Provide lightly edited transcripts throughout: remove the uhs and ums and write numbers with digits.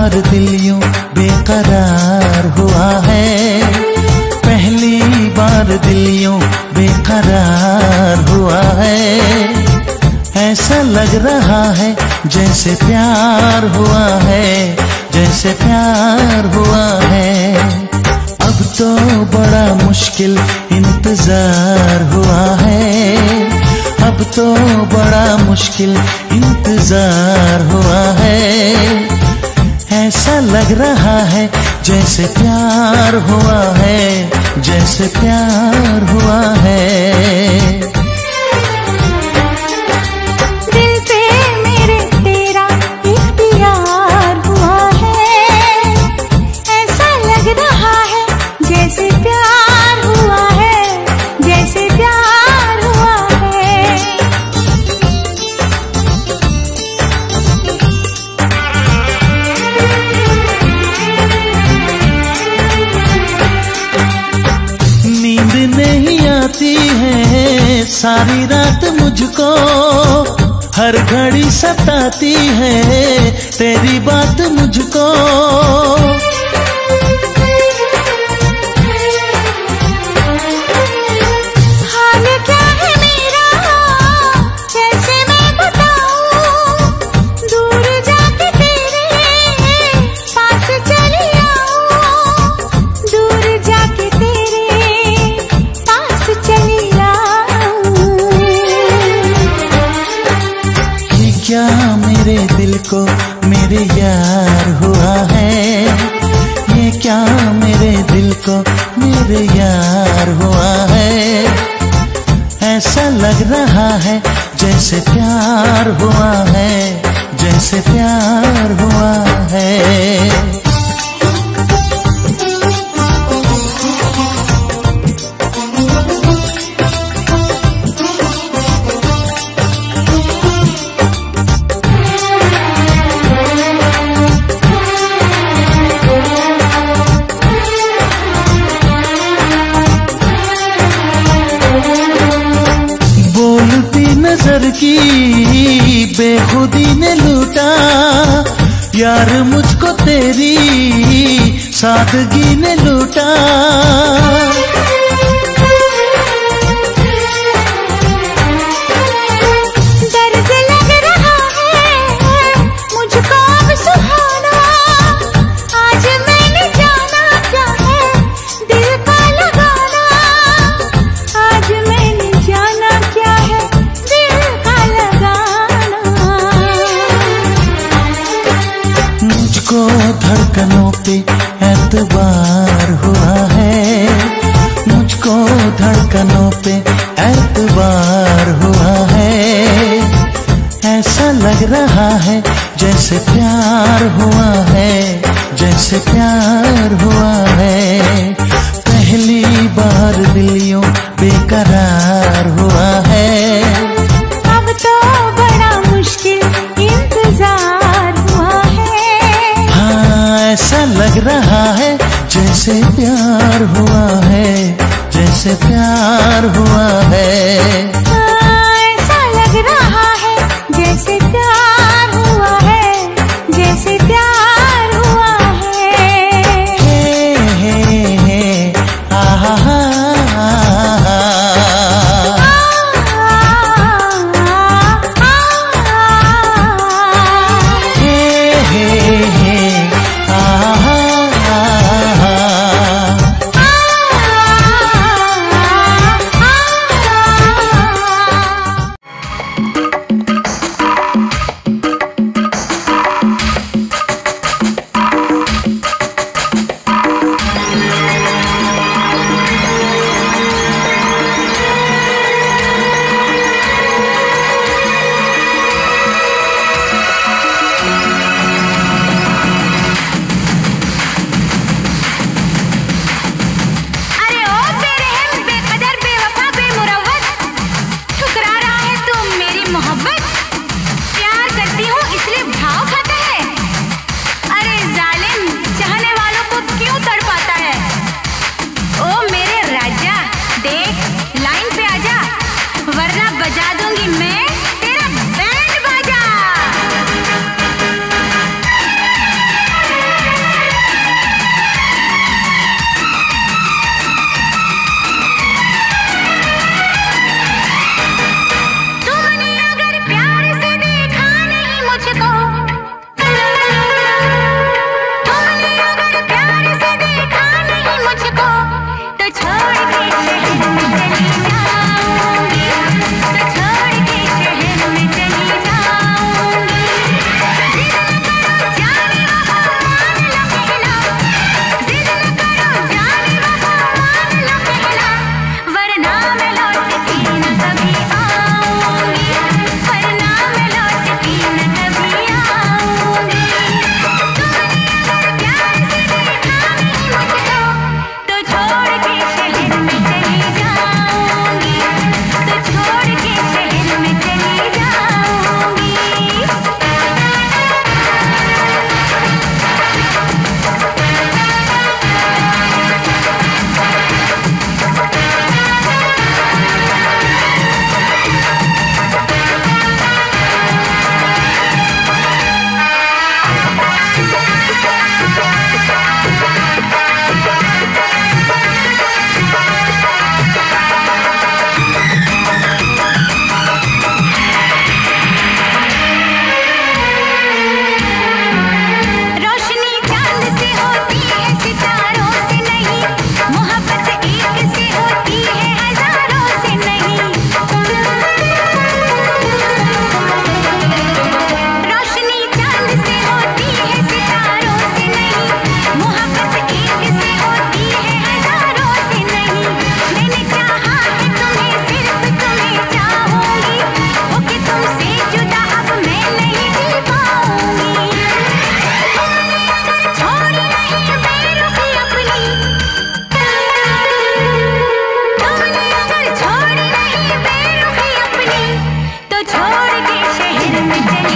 बार दिल यूं बेकरार हुआ है, पहली बार दिल यूं बेकरार हुआ है। ऐसा लग रहा है जैसे प्यार हुआ है, जैसे प्यार हुआ है। अब तो बड़ा मुश्किल इंतजार हुआ है, अब तो बड़ा मुश्किल इंतजार हुआ है। ऐसा लग रहा है जैसे प्यार हुआ है, जैसे प्यार हुआ है। दिल पे मेरे तेरा इख्तियार हुआ है, ऐसा लग रहा है जैसे प्यार हुआ है, जैसे प्यार हुआ है। नींद नहीं आती है सारी रात मुझको, हर घड़ी सताती है तेरी बात मुझको। हाल क्या है मेरा कैसे मैं बताऊं, दूर जाके तेरे पास चली आऊं, दूर जाके तेरे पास चली आऊं। ये क्या मेरे दिल को मेरे यार हुआ है, ये क्या मेरे दिल को मेरे यार हुआ है। ऐसा लग रहा है जैसे प्यार हुआ है, जैसे प्यार हुआ है। नजर की बेखुदी ने लूटा यार मुझको, तेरी सादगी ने लूटा। दर्द लग रहा है मुझको अब सुहाना, आज मैंने जाना क्या है दिल का लगाना, आज मैंने जाना क्या है दिल का लगाना। मुझको धड़कनों पे एतबार हुआ है, मुझको धड़कनों पे एतबार हुआ है। ऐसा लग रहा है जैसे प्यार हुआ है, जैसे प्यार हुआ है। पहली बार दिल यूं बेकरार हुआ है, अब तो बड़ा मुश्किल इंतजार हुआ है। हाँ ऐसा लग रहा है जैसे प्यार हुआ है, जैसे प्यार हुआ है। ऐसा लग रहा है जैसे प्यार हुआ है, जैसे प्यार हुआ है। हे आहा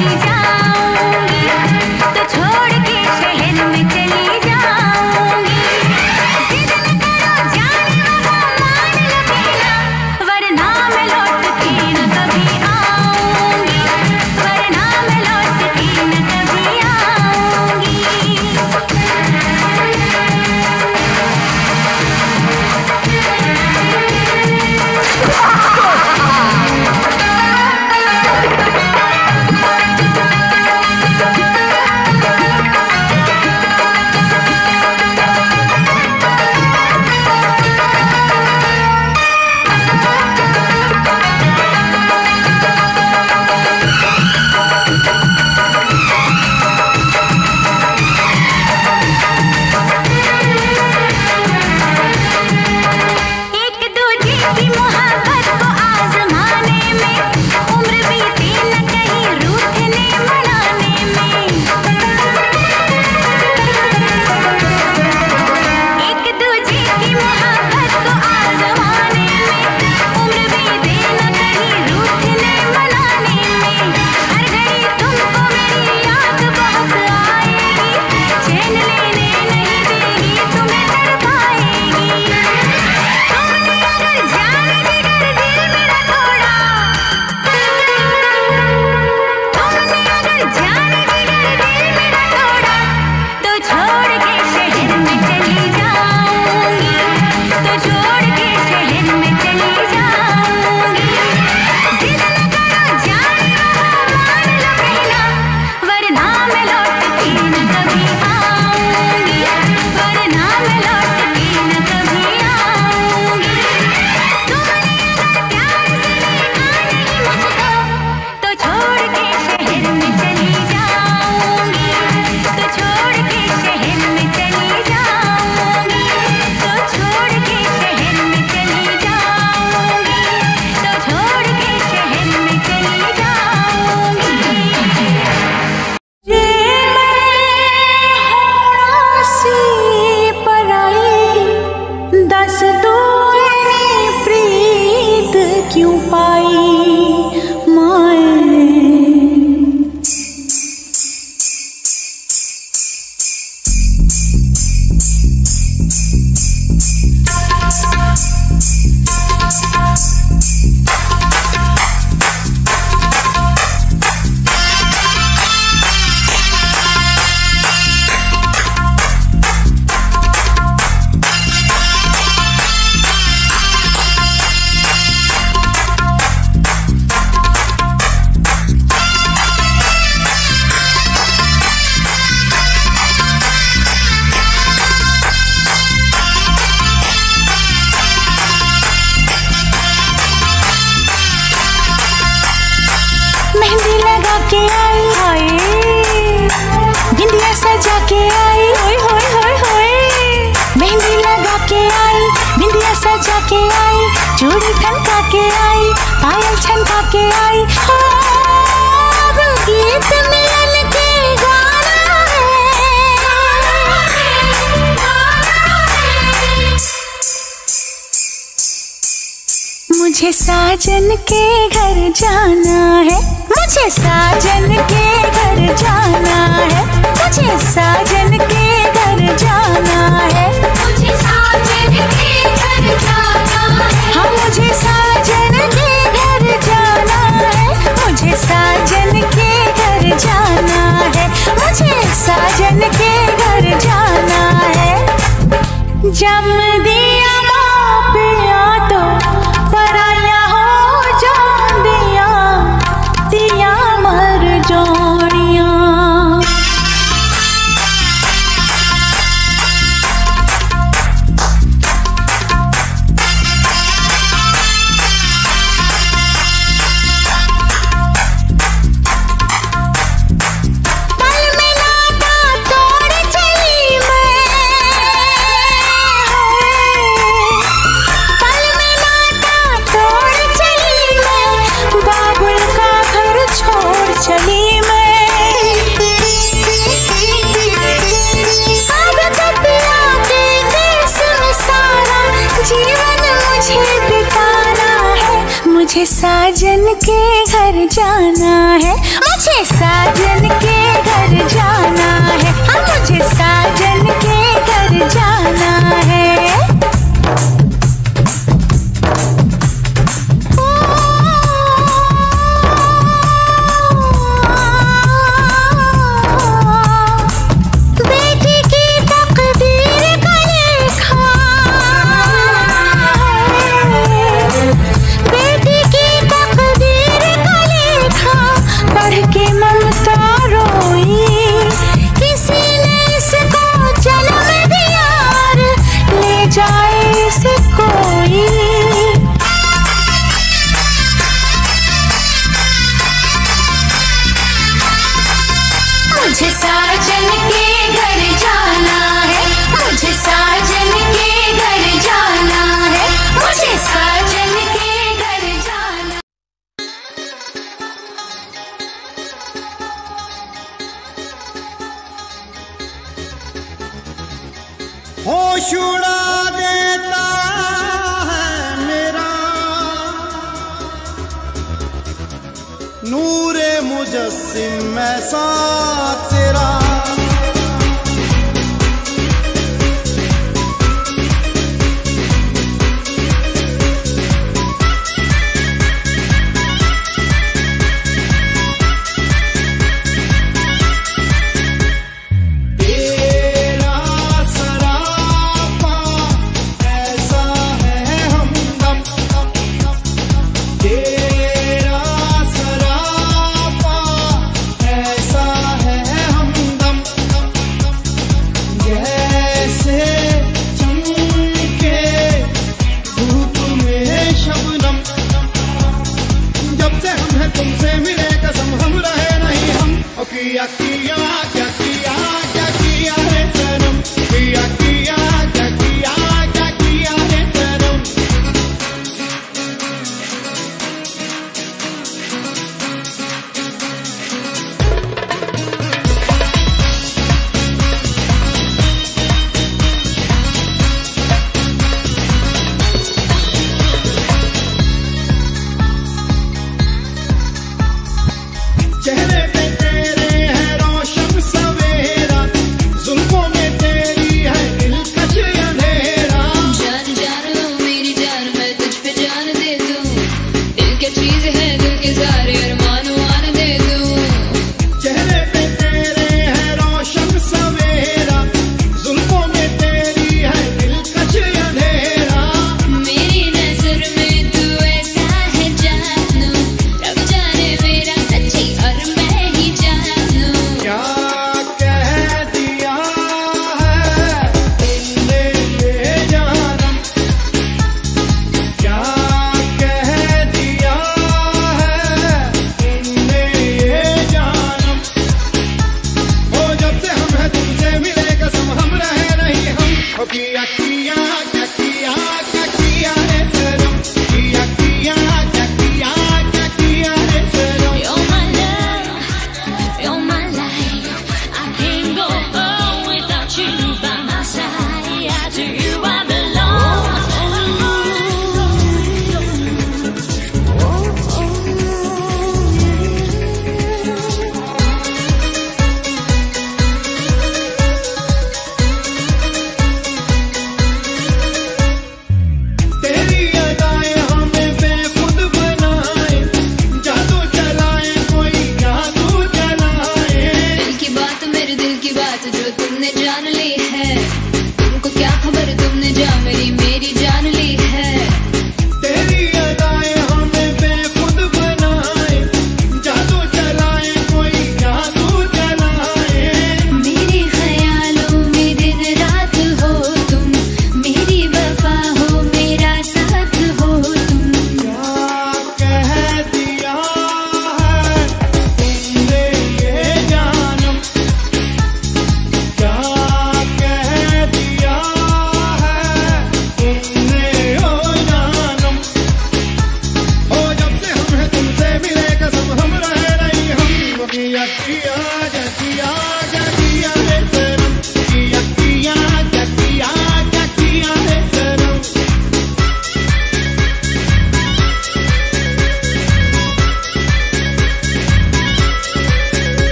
के आई हाय, बिंदिया सजा के आई होय होय होय होय, मेहंदी लगा के आई, बिंदिया सजा के आई, चूड़ी खनका के आई, पायल छनका के आई, गीत मिलन के गाना है। मुझे साजन के घर जाना है, मुझे साजन के घर जाना है, मुझे साजन के घर जाना है, मुझे साजन के घर जाना है, हाँ मुझे साजन के घर जाना है, मुझे साजन के घर जाना है, मुझे साजन के घर जाना है। जम दिया माँ पिया तो पराया हो जान दिया, दिया मर जोड़ियां। पल में नाता तोड़ चली मैं, पल में नाता तोड़ चली मैं, बाबुल का घर छोड़ चली मैं। अब कपिया के देश में सारा जीवन मुझे बिताना है, मुझे साजन के घर जाना है, मुझे साजन के घर जाना है, हाँ मुझे साजन के घर जाना है। मुझे साजन के घर जाना है, मुझे साजन के घर जाना है, मुझे साजन के घर जाना। होश उड़ा देता है मेरा नूरे मुजस्सिम ऐसा तेरा।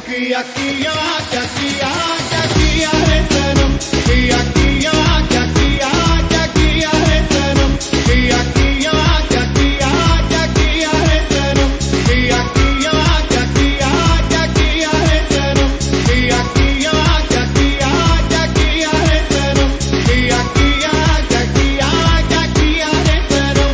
किया किया क्या किया क्या किया है सनम, किया किया क्या किया क्या किया है सनम, किया किया क्या किया क्या किया है सनम, किया किया क्या किया क्या किया है सनम, किया किया क्या किया क्या किया है सनम, किया किया क्या किया क्या किया है सनम।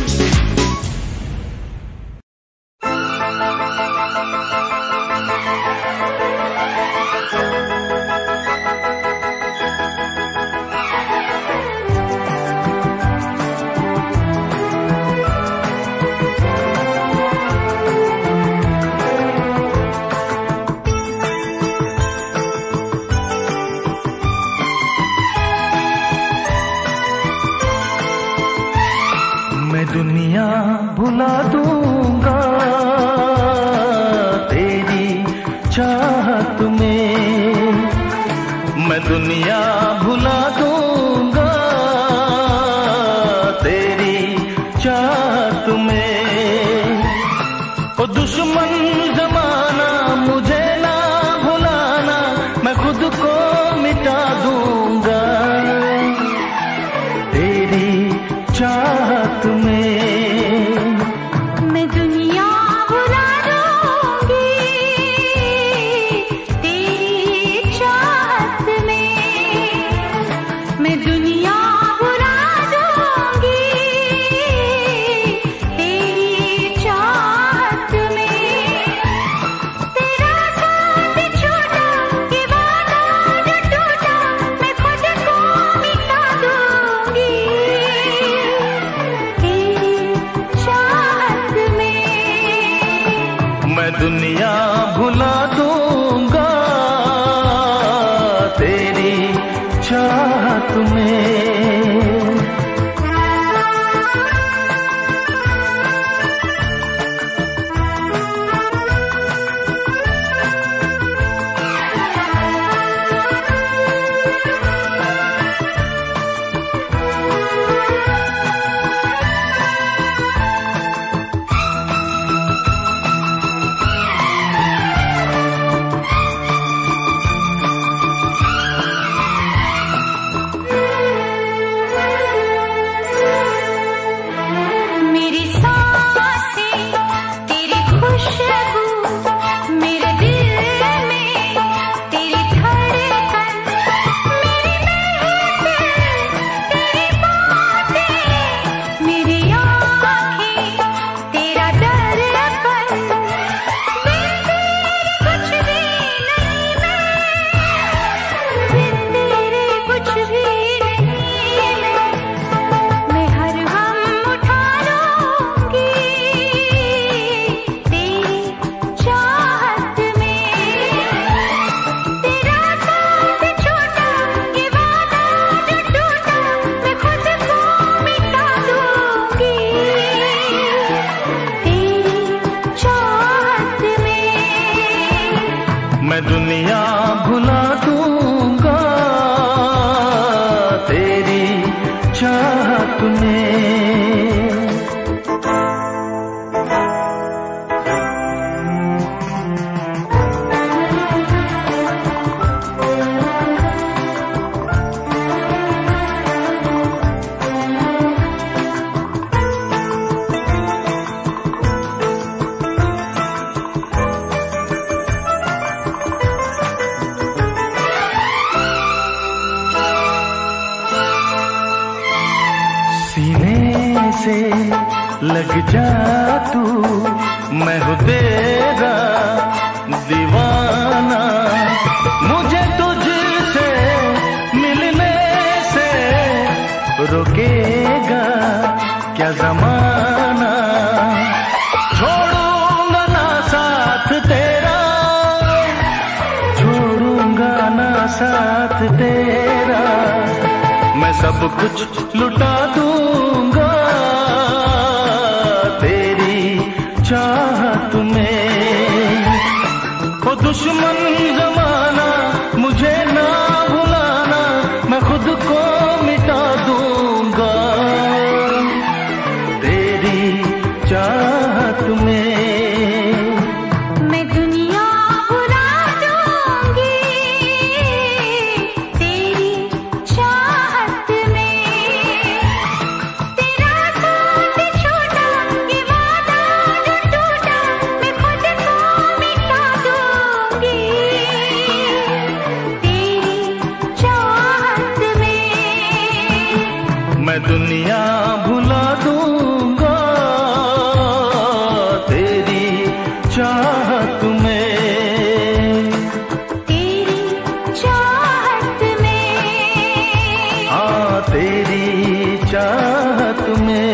मैं दुनिया भुला दूंगा तेरी चाहत में, मैं दुनिया भुला दूंगा तेरी चाहत में। ओ दुश्मन जमाना मुझे ना भुलाना, मैं खुद को मिटा दूंगा तेरी चाहत में। मैं दुनिया भुला दूंगी तेरी चाहत में, मैं दुनिया भुला दूंगी तेरी चाहत में। तेरा साथ छोड़ा ये वादा जो टूटा, मैं खुद को मिटा दूंगी मैं दुनिया भुला दूंगा तेरी चाहत में। मेरी सांसें तेरी खुशबू, मेरे दिल में तेरी धड़कन, मेरी महफिल तेरी बातें, मेरी आँखें तेरा दर्पण। बिन तेरे कुछ भी नहीं मैं, बिन तेरे कुछ भी नहीं मैं हर हम उठा लूंगी तेरी चाहत में। तेरा साथ छोटा ये वादा जो टूटा, मैं खुद को मिटा दूंगी तेरी चाहत में। मैं दुनिया भुला दूंगा तेरी चाहत में। सीने से लग जा तू, मैं हूँ तेरा दीवाना। मुझे तुझसे मिलने से रोकेगा क्या जमाना। छोड़ूंगा ना साथ तेरा, छोड़ूंगा ना साथ तेरा। मैं सब कुछ लुटा दूंगा तेरी चाहत में। ओ दुश्मन जमाना मुझे ना भुलाना, मैं खुद को मिटा दूंगा तेरी चाहत में। मैं दुनिया भुला दूंगी मैं दुनिया भुला दूंगा तेरी चाहत में, तेरी चाहत में, हाँ तेरी चाहत में।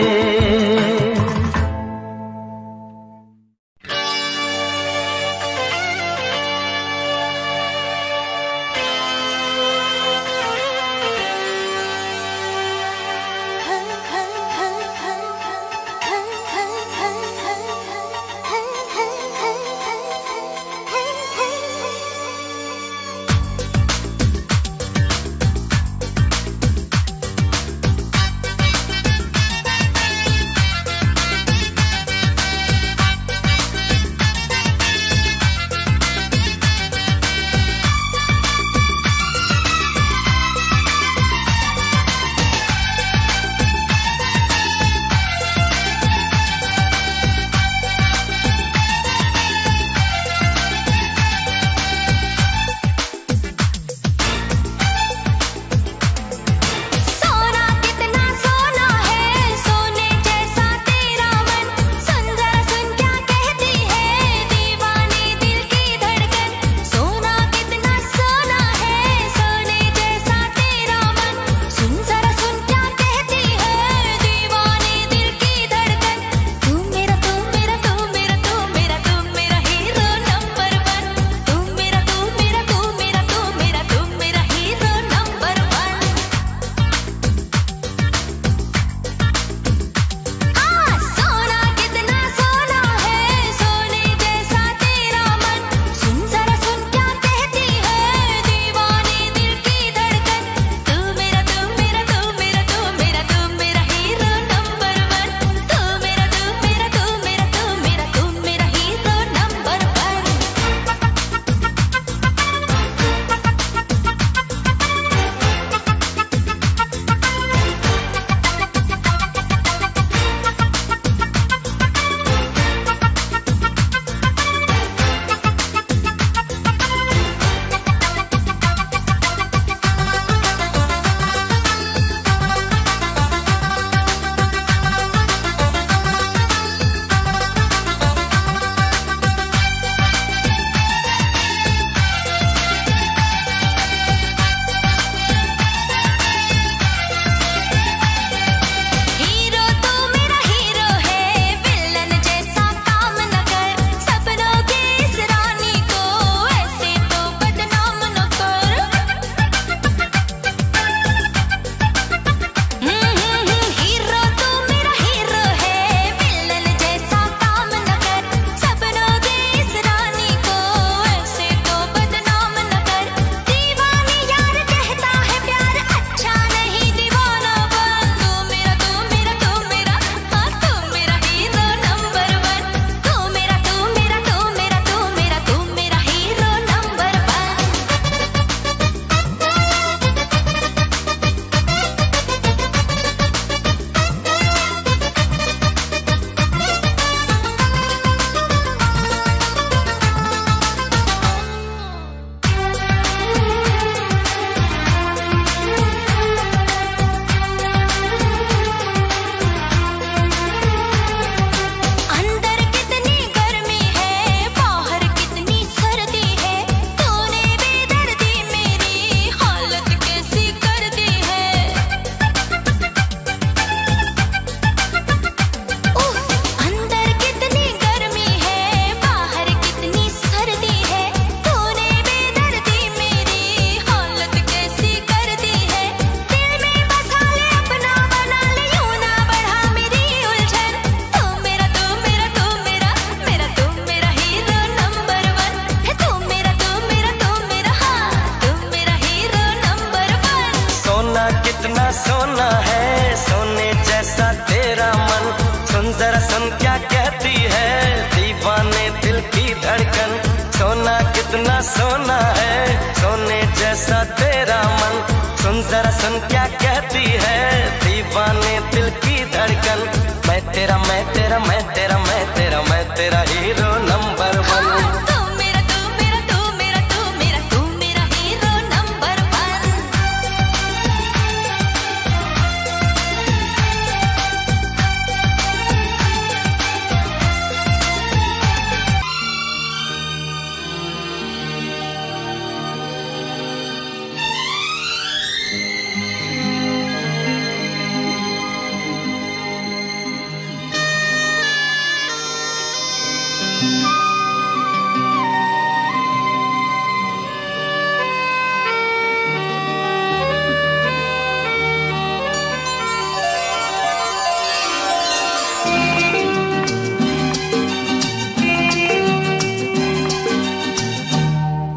कितना सोना है सोने जैसा तेरा मन, सुन जरा सुन क्या कहती है दीवाने दिल की धड़कन। मैं तेरा मैं तेरा मैं तेरा मैं तेरा मैं तेरा हीरो नंबर वन।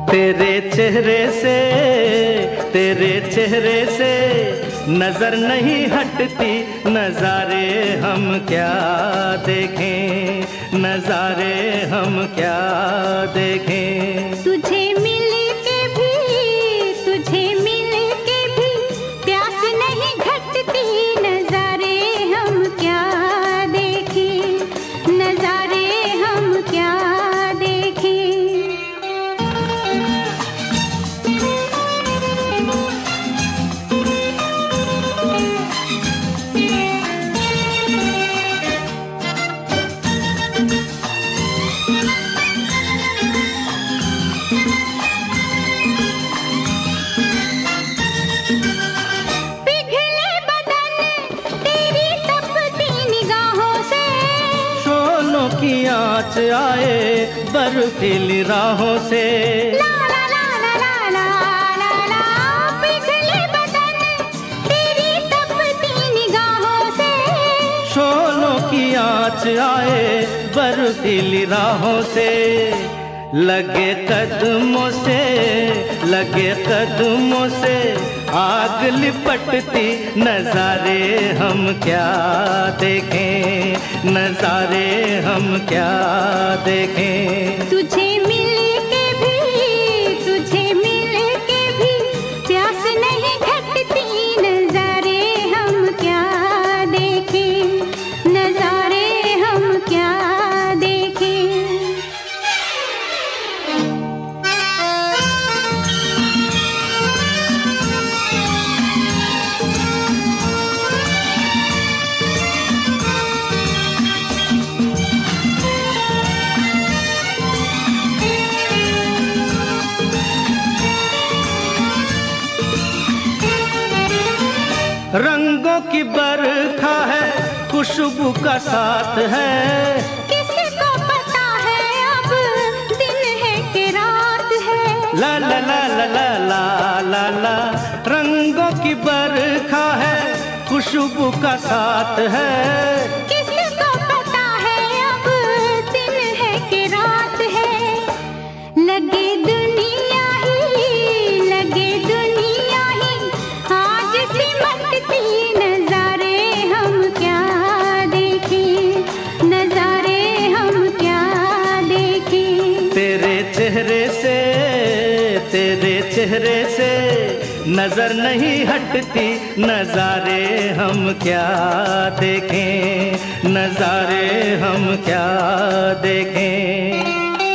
तेरे चेहरे से नजर नहीं हटती, नजारे हम क्या देखें, नजारे हम क्या देखें। तुझे मिल के भी प्यास नहीं घटती, नजारे हम क्या देखें, नजारे हम क्या देखें। आँच आए बर्फीली राहों से, ला ला ला ला ला ला ला ला, पिघले बदन तेरी तपती निगाहों से। शोलों की आँच आए बर्फीली राहों से, लगे कदमों से आग लिपटती, नजारे हम क्या देखें, नजारे हम क्या देखें। तुझे मिल के भी प्यास नहीं घटती, नजारे हम क्या देखें, नजारे हम क्या देखें। रंगों की बरखा है, खुशबू का साथ है, किसको पता है अब दिन है कि रात है। ला ला ला ला ला ला ला ला, रंगों की बरखा है, खुशबू का साथ है, किसको पता है अब दिन है कि रात है। लगे दुनिया ही आज सिमटती, नजारे हम क्या देखें, नजारे हम क्या देखें। तेरे चेहरे से नजर नहीं हटती, नजारे हम क्या देखें, नजारे हम क्या देखें।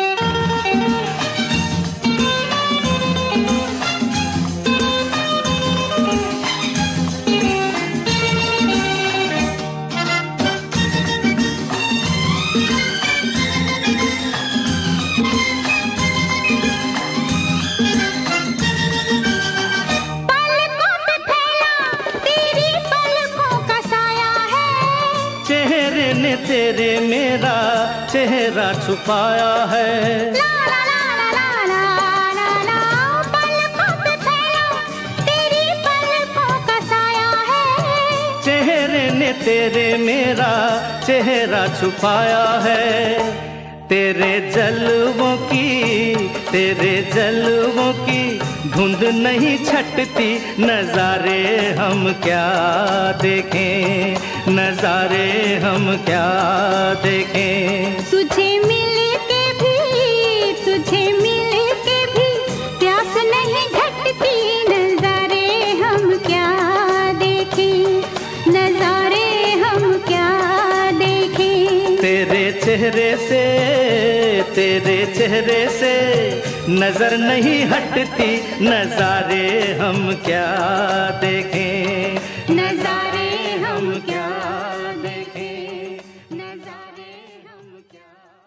तेरे मेरा चेहरा छुपाया है, ला ला ला ला ला ला ला, पलकों पे फैला तेरी पलकों का साया है। चेहरे ने तेरे मेरा चेहरा छुपाया है, तेरे जलवों की धुंध नहीं छटती, नजारे हम क्या देखें, नजारे हम क्या देखें। तुझे मिल के भी प्यास नहीं घटती, नजारे हम क्या देखें, नजारे हम क्या देखें। तेरे चेहरे से नजर नहीं हटती, नजारे हम क्या देखें, नजारे हम क्या देखें, नजारे हम क्या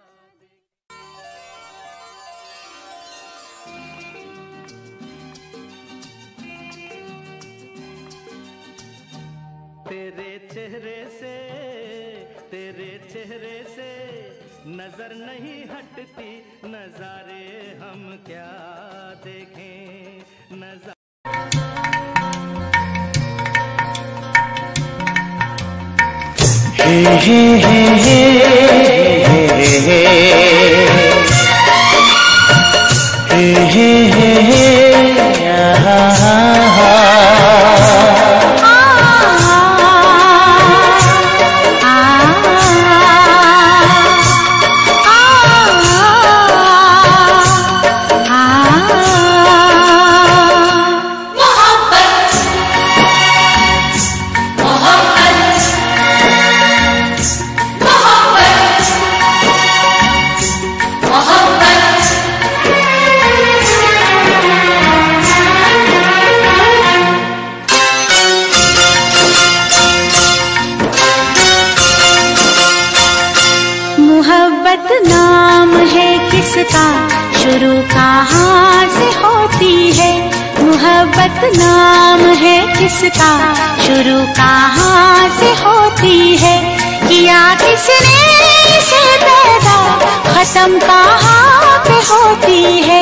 देखें। तेरे चेहरे से नजर नहीं हटती, नजारे हम क्या देखें, नजारे। मोहब्बत नाम है किसका, शुरू कहाँ से होती है। मोहब्बत नाम है किसका, शुरू कहाँ से होती है। किया किसने इसे पैदा, खत्म कहाँ पे होती है।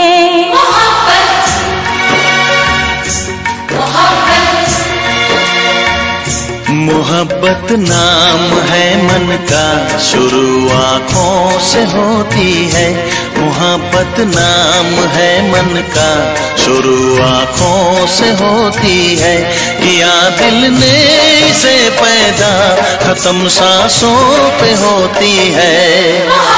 मोहब्बत नाम है मन का, शुरू आँखों से होती है। मोहब्बत नाम है मन का, शुरू आँखों से होती है। किया दिल ने इसे पैदा, खत्म सांसों पे होती है।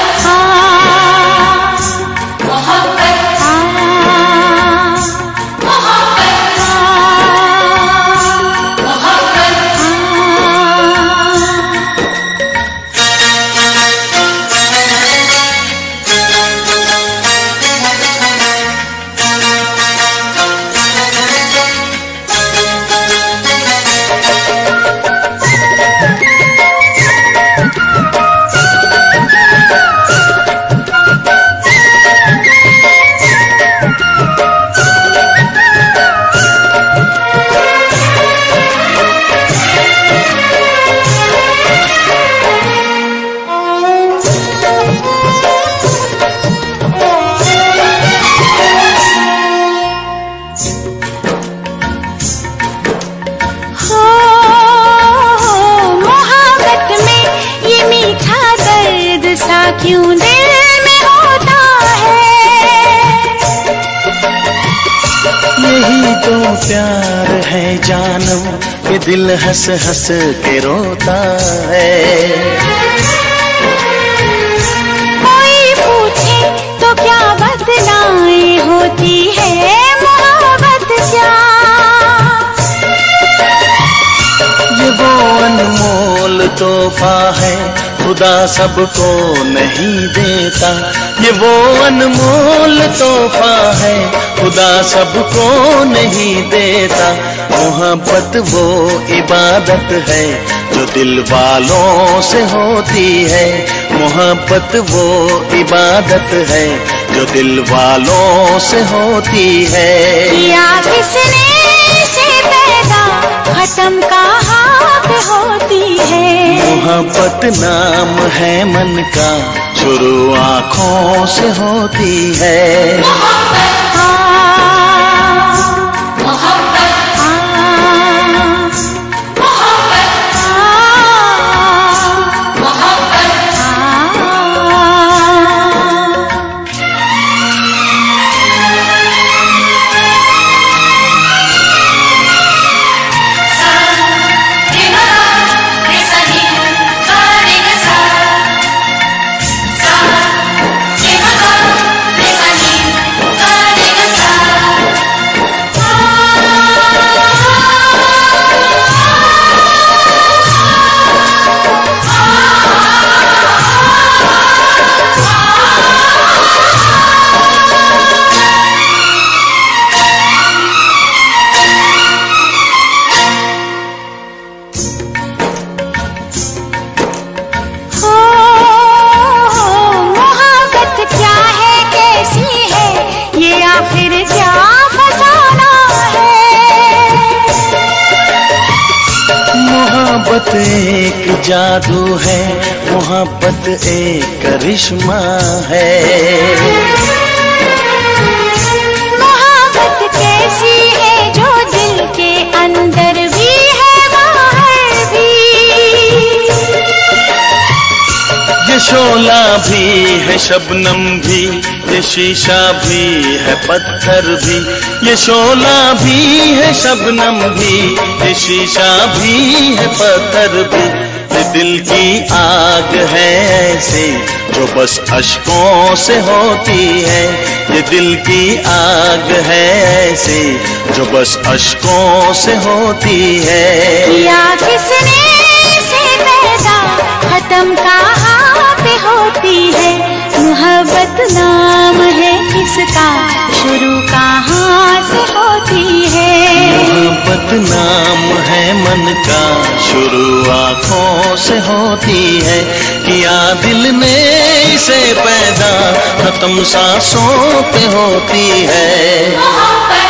क्यों दिल में होता है, यही तो प्यार है जानम, कि दिल हंस हंस के रोता है। कोई पूछे तो क्या बदनाएं होती है, मोहब्बत क्या। ये वो अनमोल तोहफा है, खुदा सबको नहीं देता। ये वो अनमोल तोहफा है, खुदा सबको नहीं देता। मोहब्बत वो इबादत है, जो दिल वालों से होती है। मोहब्बत वो इबादत है, जो दिल वालों से होती है। किया किसने इसे पैदा, खत्म कहाँ पे होती है। मोहब्बत नाम है मन का, शुरू आँखों से होती है। मोहब्बत एक जादू है, मोहब्बत एक करिश्मा है। मोहब्बत कैसी है, जो दिल के अंदर भी है बाहर भी। ये शोला भी है, शबनम भी, ये शीशा भी है पत्थर भी, ये शोला भी है शबनम भी, ये शीशा भी है पत्थर भी, ये दिल की आग है ऐसे जो बस अश्कों से होती है, ये दिल की आग है ऐसे जो बस अश्कों से होती है। या किसने इसे पैदा खत्म कहाँ पे होती है, मोहब्बत नाम है इसका शुरू कहाँ से होती है। मोहब्बत नाम है मन का शुरू आँखों से होती है, किया दिल ने इसे पैदा खत्म सांसों पे होती है।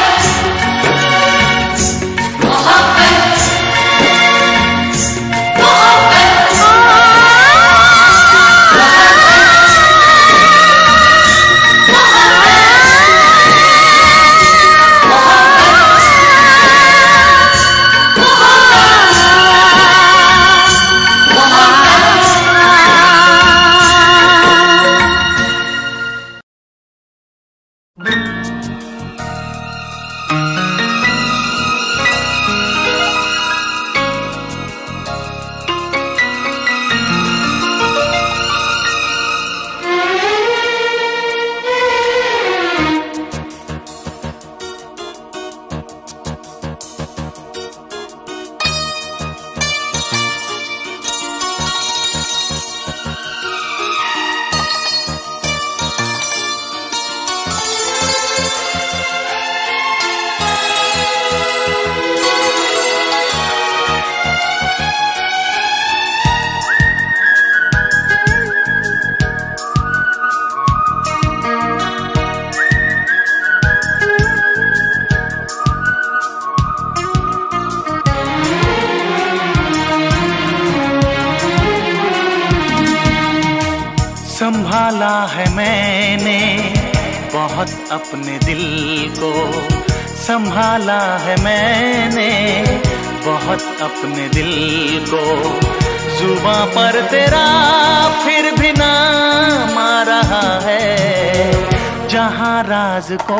संभाला है मैंने बहुत अपने दिल को, संभाला है मैंने बहुत अपने दिल को, जुबां पर तेरा फिर भी नाम आ रहा है, जहां राज को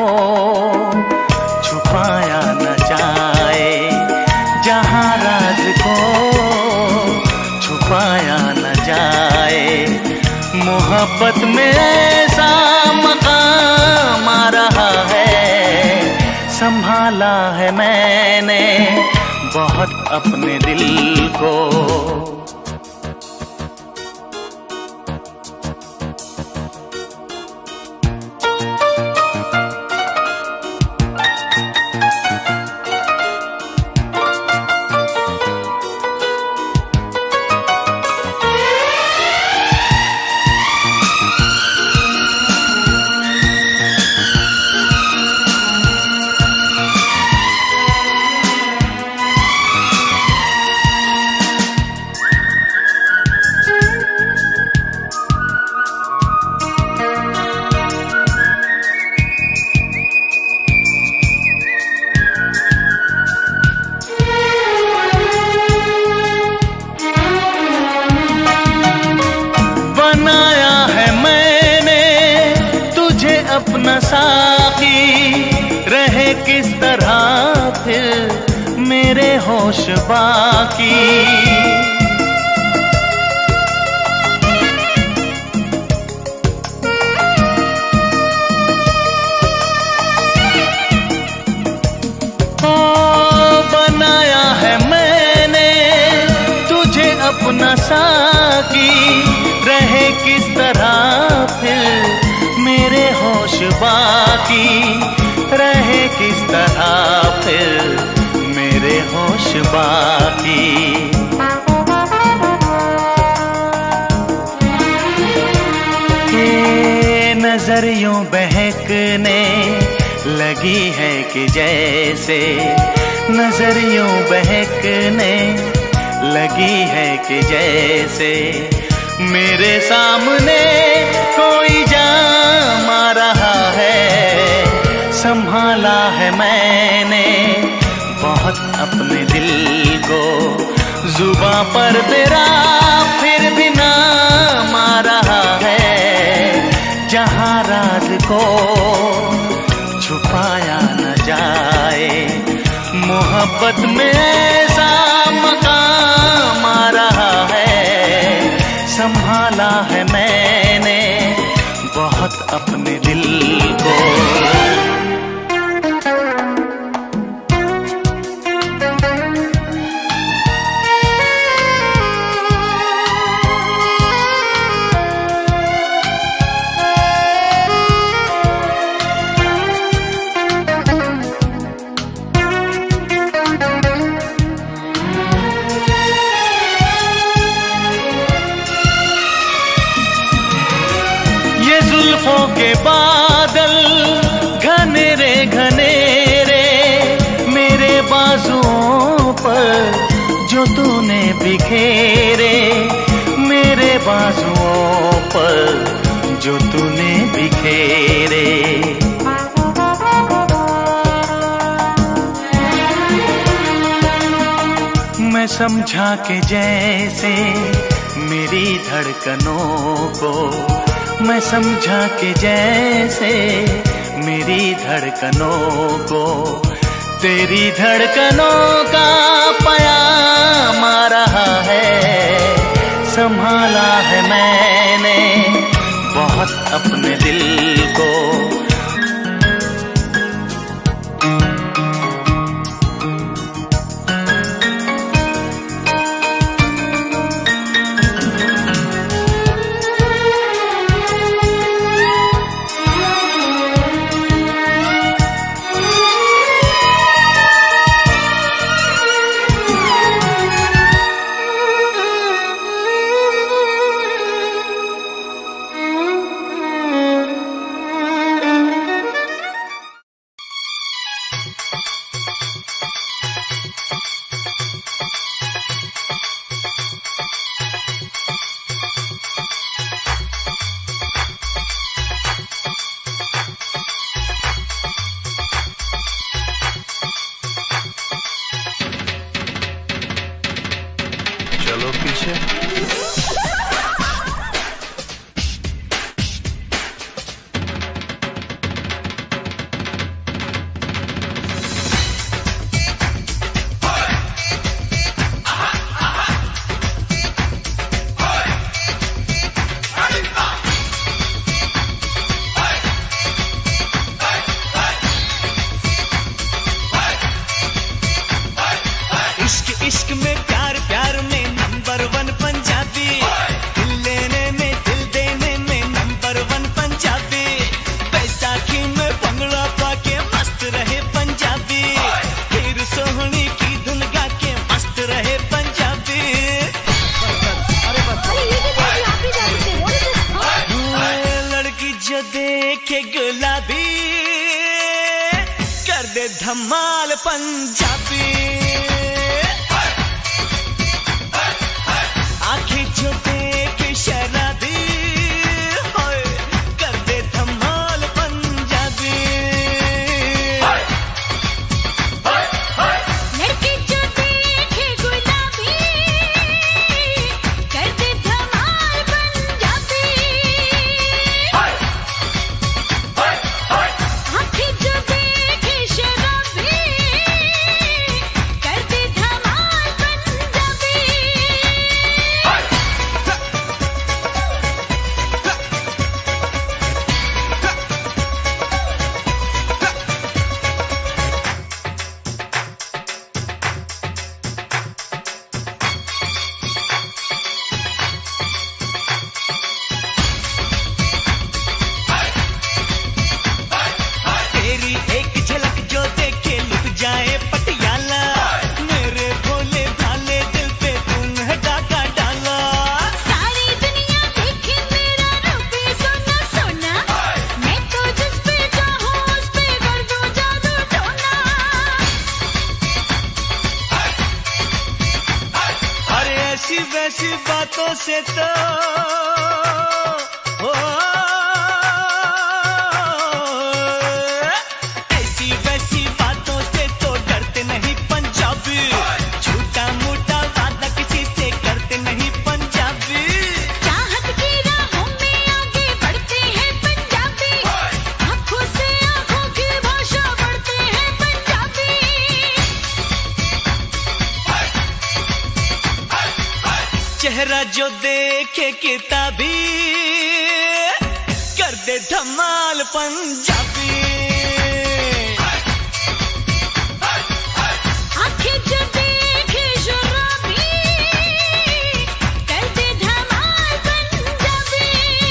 छुपाया न जाए, जहां राज को छुपाया न जाए, मोहब्बत में ऐसा मकाम आ रहा है, संभाला है मैंने बहुत अपने दिल को। अपना साकी रहे किस तरह फिर मेरे होश बाकी, ओ बनाया है मैंने तुझे अपना साकी, रहे किस तरह फिर मेरे होश बाकी, रहे किस तरह फिर मेरे होश बाकी। ये नजर यूं बहकने लगी है कि जैसे, नजर यूं बहकने लगी है कि जैसे मेरे सामने कोई जाम आ रहा है, संभाला है मैंने बहुत अपने दिल को, जुबां पर तेरा फिर भी नाम आ रहा है, जहां राज को छुपाया न जाए। मोहब्बत में ऐसा मकाम आ रहा है, संभाला है मैंने बहुत अपने दिल को। के बादल घनेरे घनेरे मेरे बाजुओं पर जो तूने बिखेरे, मेरे बाजुओं पर जो तूने बिखेरे। मैं समझा कि जैसे मेरी धड़कनों को, मैं समझा कि जैसे मेरी धड़कनों को तेरी धड़कनों का प्याम आ रहा है। संभाला है मैंने बहुत अपने दिल को। चलो पीछे। इश्क इश्क में प्यार प्यार में नंबर 1 पंजाबी, दिल लेने में दिल देने में नंबर 1 पंजाबी। बैसाखी में भंगड़ा पाके मस्त रहे पंजाबी, फिर सोहनी की धुन गा के मस्त रहे पंजाबी। लड़की जो देखे गुलाबी कर दे धमाल पंजाबी। जो देखे शराबी होए कर दे धमाल पंजाबी। लड़की जो देखे गुलाबी कर दे धमाल पंजाबी। आँखें जो देखे शराबी कर दे धमाल पंजाबी। ऐसी वैसी बातों से तो ऐसी वैसी बातों से तो डरते नहीं पंजाबी। झूठा मूठा वादा किसी से करते नहीं पंजाबी। चाहत की राहों में आगे बढ़ते हैं पंजाबी। चेहरा जो देखे किताबी कर दे धमाल पंजाबी। आंखें जो देखे शराबी कर दे धमाल पंजाबी।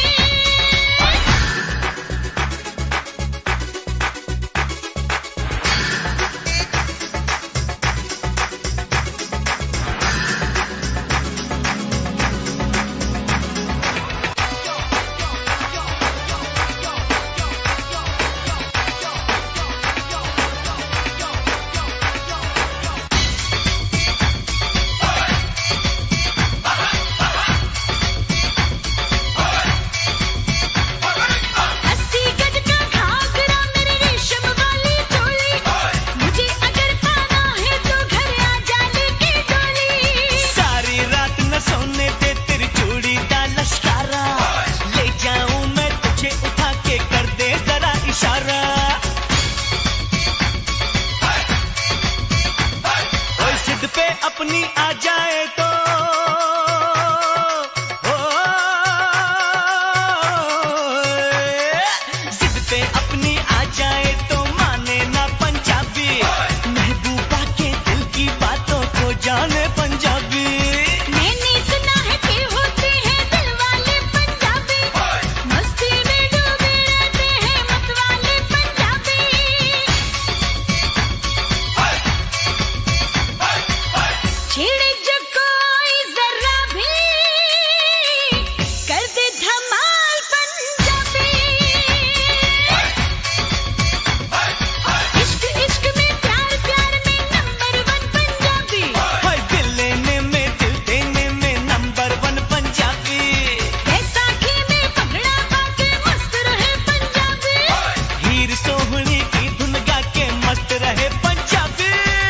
अपनी आ जाए तो जिद पे अपनी आ जाए तो माने ना पंजाबी। महबूबा के दिल की बातों को जाने पंजाबी। मैंने सुना है कि होते हैं दिल वाले पंजाबी, मस्ती में डूबे रहते हैं मत वाले पंजाबी। छेड़े जो कोई जरा भी कर दे धमाल पंजाबी। इश्क इश्क में प्यार प्यार में नंबर 1 पंजाबी। हाय दिल लेने में दिल देने में नंबर 1 पंजाबी। बैसाखी में पगड़ा पाके मस्त रहे पंजाबी। हीर सोहनी की धुन गा के मस्त रहे पंजाबी।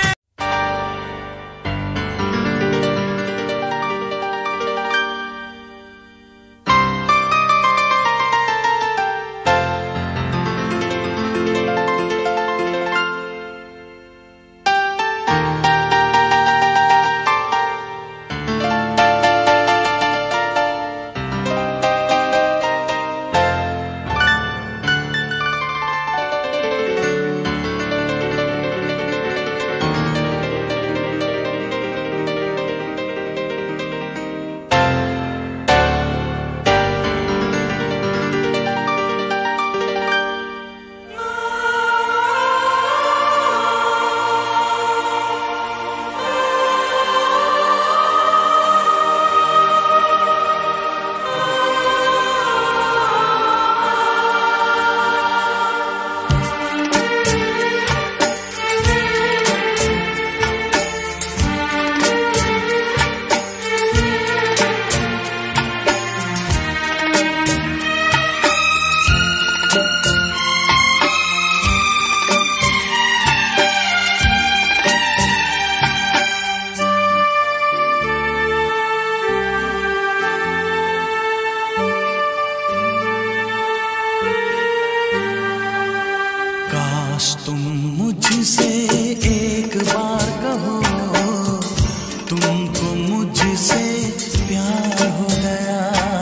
काश तुम मुझसे एक बार कहो तुमको मुझसे प्यार हो गया।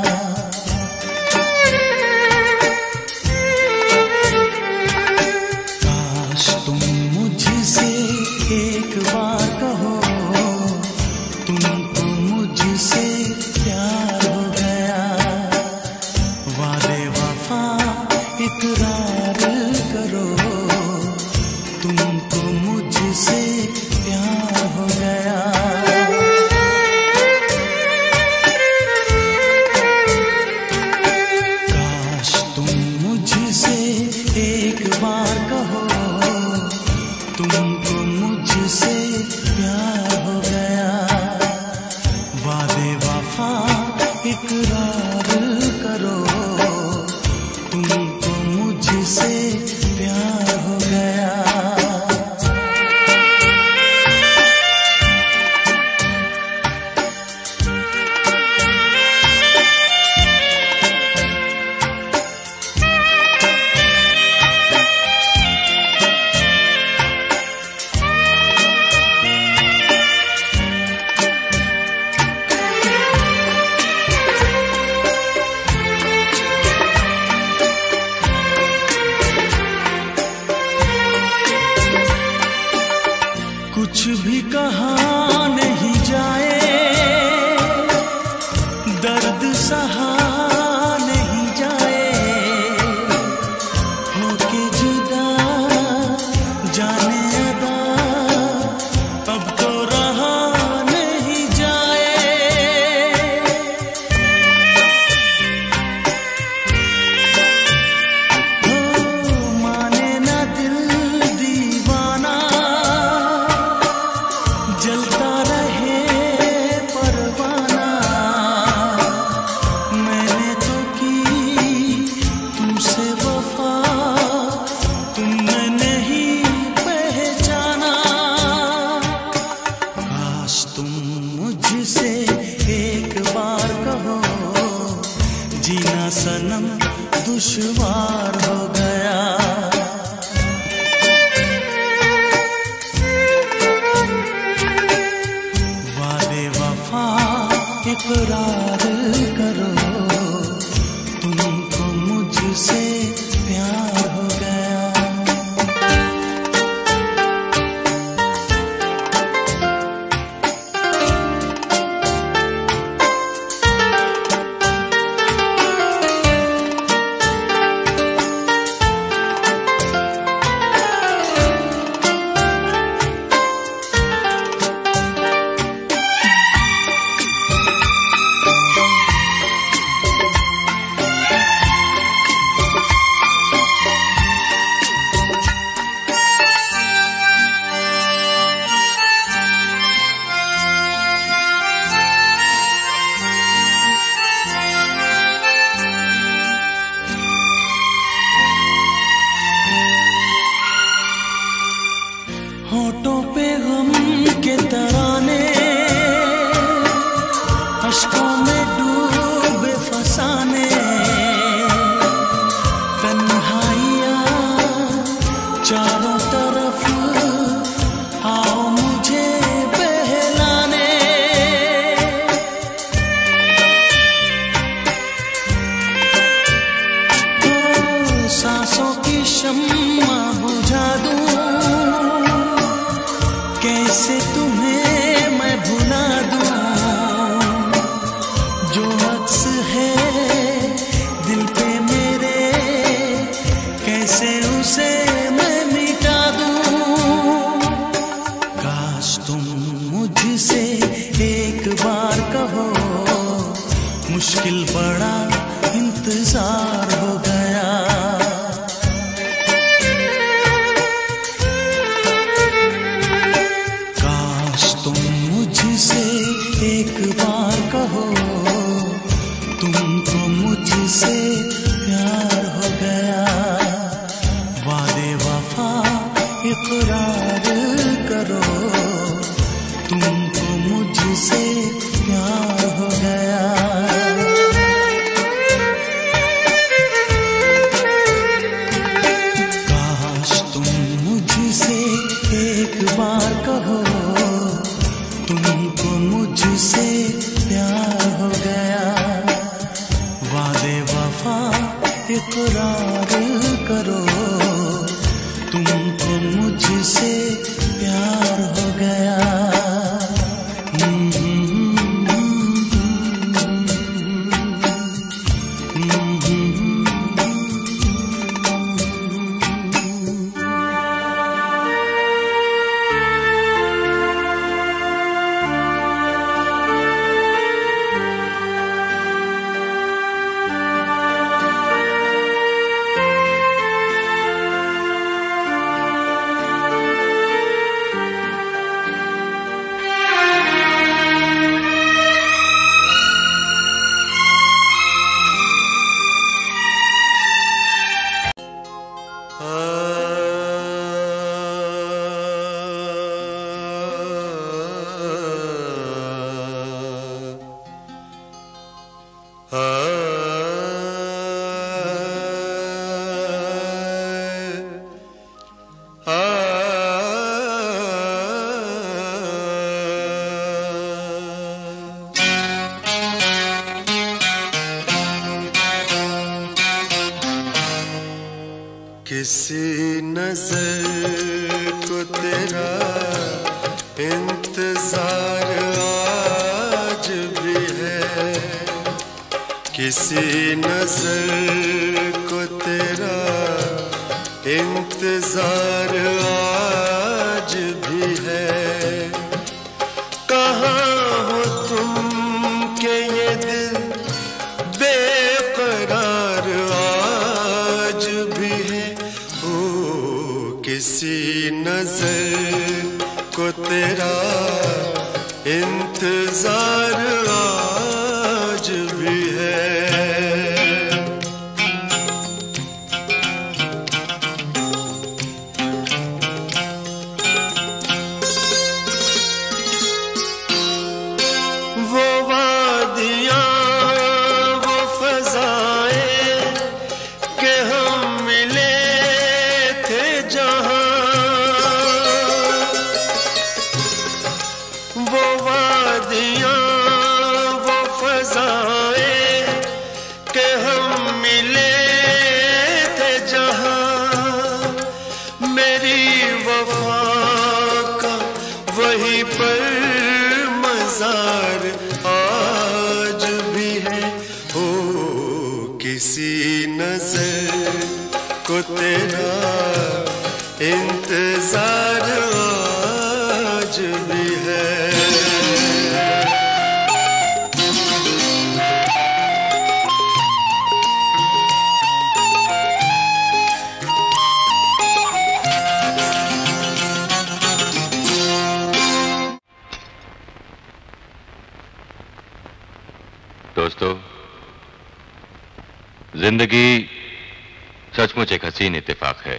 काश तुम मुझसे एक बार कहो तुमको मुझसे प्यार हो गया। वादे वफा इकरार करो तुमको मुझसे प्यार हो गया। काश तुम मुझसे एक बार कहो तुमको मुझसे प्यार हो गया। वादे वफा इकरार करो तुमको मुझसे प्यार हो गया। कुछ भी कहा नहीं जाए, दर्द सहा नहीं जाए, होके जुदा जाने अदा अब तो रहा नहीं जाए। हो माने ना दिल दीवाना, जलता रहे परवाना, मैंने तो की तुमसे वफा, तुमने नहीं पहचाना। काश तुम मुझसे एक बार कहो, जीना सनम दुश्वार हो गया। वादे वफा इकरार करो, तुमको मुझसे प्यार हो गया। होठों पे गम के तराने, अश्कों में डूबे फसाने, तन्हाइयाँ चारों तरफ आओ मुझे बहलाने। ओ सांसों की शम्मा बुझा दूं, कैसे तुम्हें मैं भुला दूं, जो अक्स है दिल पे मेरे, कैसे उसे मैं मिटा दूं। काश तुम मुझसे एक बार कहो, मुश्किल बड़ा इंतजार हो गया। तुम मुझसे एक बार कहो, तुमको मुझसे प्यार हो गया। वादे वफा इकरार करो, तुमको मुझसे प्यार हो गया। काश तुम मुझसे एक बार कहो, तुमको मुझसे प्यार हो गया। वादे वफा इकरार करो, तुमको मुझसे प्यार हो गया। किसी नजर को तेरा किसी नजर को तेरा इंतजार आज भी है। कहाँ हो तुम के ये दिल बेकरार आज भी है। ओ किसी नजर को तेरा इंतजार आज भी है। वो वादियाँ वो फज़ाएं के हम मिले थे जहाँ, वो वादियाँ वो फज़ाएं के हम मिले थे जहाँ, मेरी वफा का वहीं पर मज़ार आज भी है। ओ किसी नजर को तेरा इंतजार आज भी है। दोस्तों, जिंदगी सचमुच एक हसीन इत्तेफाक है।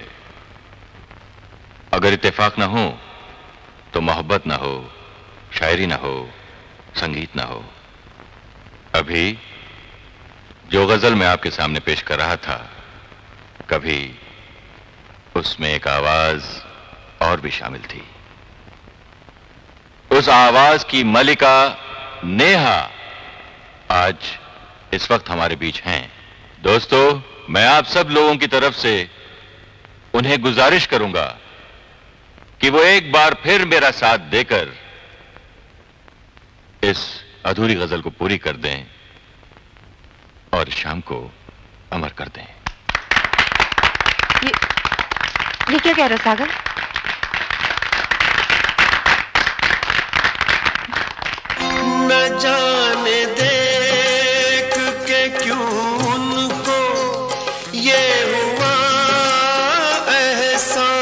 अगर इत्तेफाक ना हो तो मोहब्बत ना हो, शायरी ना हो, संगीत ना हो। अभी जो गजल मैं आपके सामने पेश कर रहा था, कभी उसमें एक आवाज और भी शामिल थी। उस आवाज की मलिका नेहा आज इस वक्त हमारे बीच हैं। दोस्तों, मैं आप सब लोगों की तरफ से उन्हें गुजारिश करूंगा कि वो एक बार फिर मेरा साथ देकर इस अधूरी गजल को पूरी कर दें और शाम को अमर कर दें। ये क्या कह रहे हो सागर? न जाने देख के क्यों उनको ये हुआ एहसास,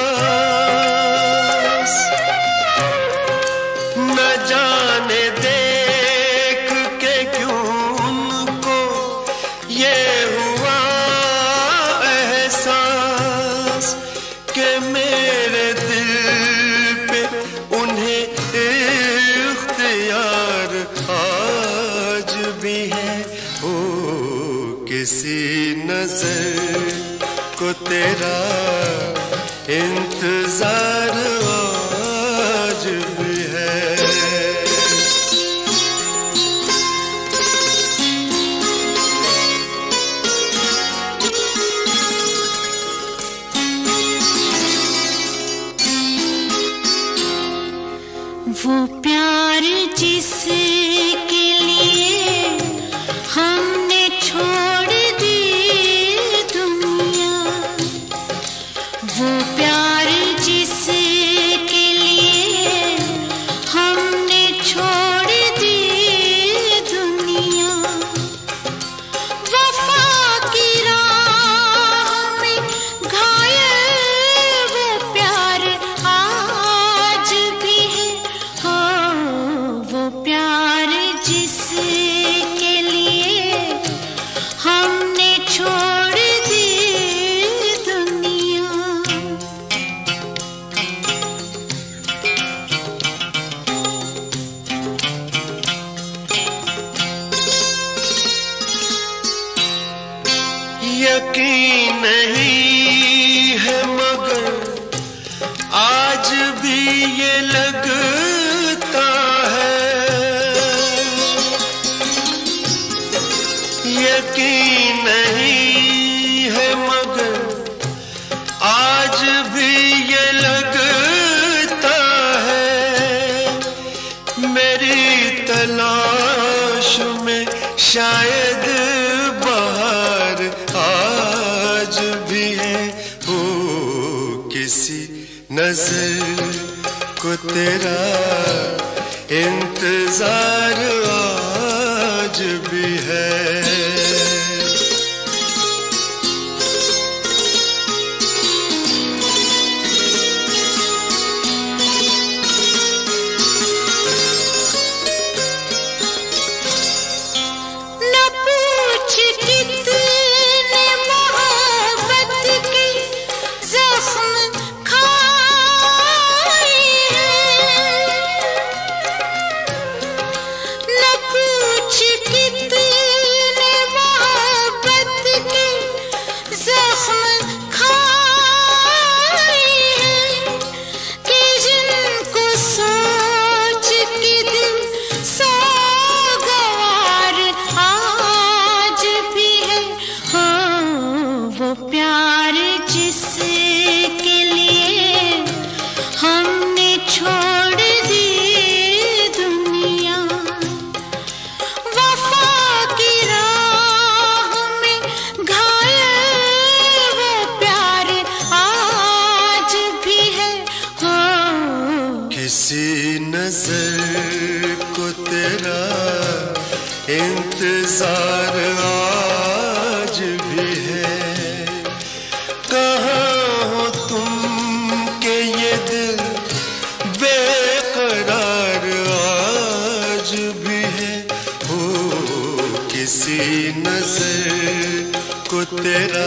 न जाने देख के क्यों उनको ये हुआ एहसास कि मेरे दिल पे उन्हें इख्तियार आज भी है। ओ किसी नजर को तेरा इंतजार आज भी है। वो प्यार जिसके लिए हमने छोड़ दी दुनिया, वो प्यार जिसके लिए हमने छोड़ दी दुनिया, वफा की राह में घायल वो प्यार आज भी है। हो वो प्यार जिसके लिए हमने छोड़ दी दुनिया। यकीन नहीं है मगर आज भी ये लगता है, यकीन नहीं है मगर आज भी ये लगता है, मेरी तलाश में शायद किसी नजर को तेरा इंतजार आज भी है। किसी नजर को तेरा इंतजार आज भी है। कहाँ हो तुम के ये दिल बेकरार आज भी है। हो किसी नजर को तेरा।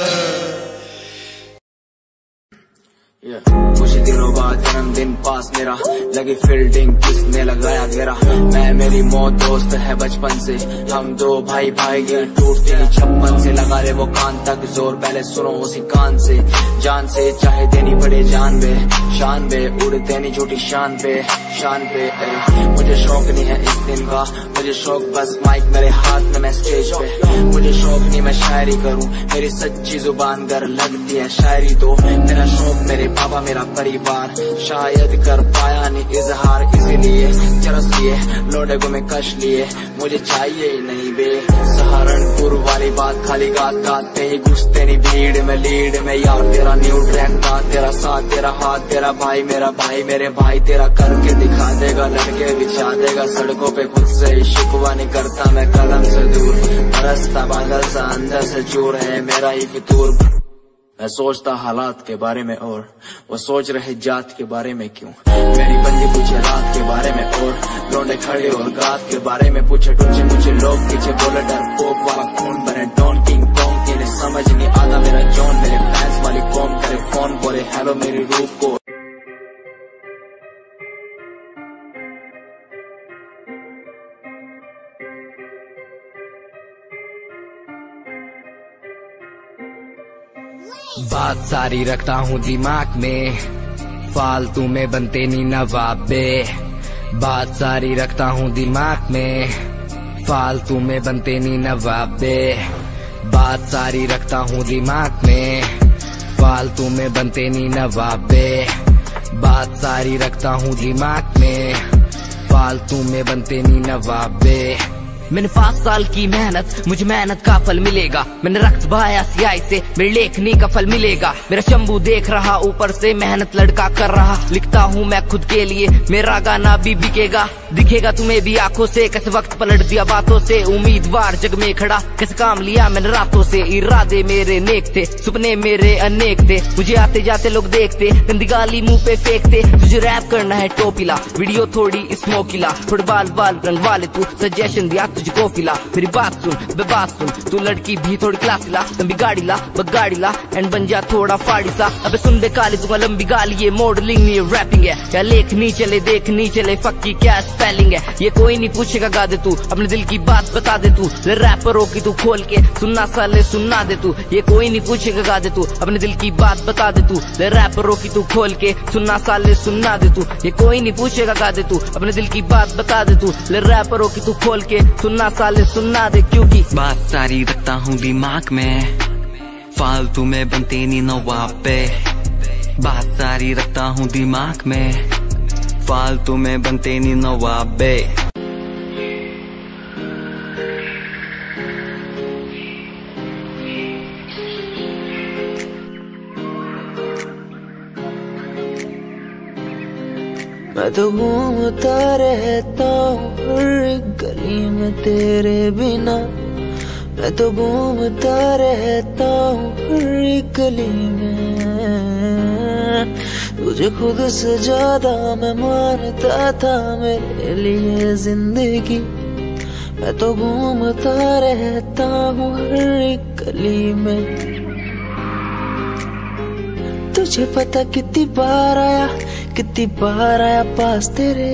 कुछ दिनों बाद जन्मदिन पास मेरा, लगी फील्डिंग किसने लगाया घेरा। मैं मेरी मौत दोस्त है बचपन से, हम दो भाई भाई की टूटती 56 से। लगा ले वो कान तक जोर, पहले सुनो उसी कान से। जान से चाहे देनी पड़े जान बे, शान बे उड़ देनी झूठी शान पे शान पे। मुझे शौक नहीं है इस दिन का, मुझे शौक बस माइक मेरे हाथ में मैं स्टेज पे। मुझे शौक नहीं मैं शायरी करूं, मेरी सच्ची जुबान गर लगती है शायरी तो। मेरा शौक मेरे बाबा मेरा परिवार, शायद कर पाया नहीं इजहार, इसीलिए चरस लिए लोडे को मैं कश लिए। मुझे चाहिए ही नहीं बे सहारनपुर वाली बात, खाली गात गात पे ही घुसते नहीं भीड़ में लीड में। यार तेरा न्यू ट्रैक था, तेरा साथ तेरा हाथ, तेरा भाई मेरा भाई मेरे भाई तेरा करके दिखा देगा, लड़के बिछा देगा सड़कों पे। खुद से ही शिकवा नहीं करता मैं कलम से दूर, बरसता बादल सा अंदर से चूर है मेरा ही फितूर। मैं सोचता हालात के बारे में और वो सोच रहे जात के बारे में क्यों। मेरी बंदी पूछे रात के बारे में और लौंडे खड़े और गात के बारे में पूछे। टूचे मुझे लोग पीछे बोले डर पोक वाला खून बने डॉन किंग कॉन्ग। इन्हें समझ नहीं आता मेरा जॉन, मेरे फैंस वाली कौन करे फोन बोले हेलो मेरी रूप को। बात सारी रखता हूँ दिमाग में, फालतू में बनते नहीं नवाबे। बात सारी रखता हूँ दिमाग में, फालतू में बनते नहीं नवाबे। बात सारी रखता हूँ दिमाग में, फालतू में बनते नहीं नवाबे। बात सारी रखता हूँ दिमाग में, फालतू में बनते नहीं नवाबे। मैंने 5 साल की मेहनत, मुझे मेहनत का फल मिलेगा। मैंने रक्त बहाया सियाही से, मेरी लेखनी का फल मिलेगा। मेरा शंभू देख रहा ऊपर से, मेहनत लड़का कर रहा। लिखता हूँ मैं खुद के लिए, मेरा गाना भी बिकेगा। दिखेगा तुम्हें भी आंखों से, कैसे वक्त पलट दिया बातों से। उम्मीदवार जग में खड़ा, कैसे काम लिया मैंने रातों से। इरादे मेरे नेक थे, सपने मेरे अनेक थे। मुझे आते जाते लोग देखते, गंदी गाली मुंह पे फेंकते। तुझे रैप करना है टोपीला, वीडियो थोड़ी स्मोकीला। थोड़े बाल बाल रंग वाले तू, सजेशन दिया तुझको फिला। मेरी बात सुन बे बात सुन, तू लड़की भी थोड़ी क्लासी ला। लंबी गाड़ी ला बगाड़ी ला एंड बन जा थोड़ा फाड़ी सा। अबे सुन बे काली दूंगा लंबी गाली, ये मॉडलिंग नहीं रैपिंग है। क्या लेख नहीं चले देख नहीं चले, फक्की क्या स्पेलिंग है। ये कोई नहीं पूछेगा गा दे तू, अपने दिल की बात बता दे तू। रैपरों की तू खोल के सुनना साले सुनना दे तू। ये कोई नहीं पूछेगा गा दे तू, अपने दिल की बात बता दे तू। रैपरों की तू खोल के सुनना साले सुनना दे तू। ये कोई नहीं पूछेगा गा दे तू, अपने दिल की बात बता दे तू। रैपरों की तू खोल के सुनना साले सुनना दे, क्योंकि बात सारी रखता हूँ दिमाग में, फालतू में बनते नहीं नवाबे। बात सारी रखता हूँ दिमाग में, फालतू में बनते नहीं नवाबे। मैं तो घूमता रहता हूँ हर एक गली में तेरे बिना। मैं तो घूमता रहता हूँ हर एक गली में। तुझे खुद से ज्यादा मैं मानता था मेरे लिए जिंदगी। मैं तो घूमता रहता हूँ हर एक गली में। तुझे पता कितनी बार आया पास तेरे।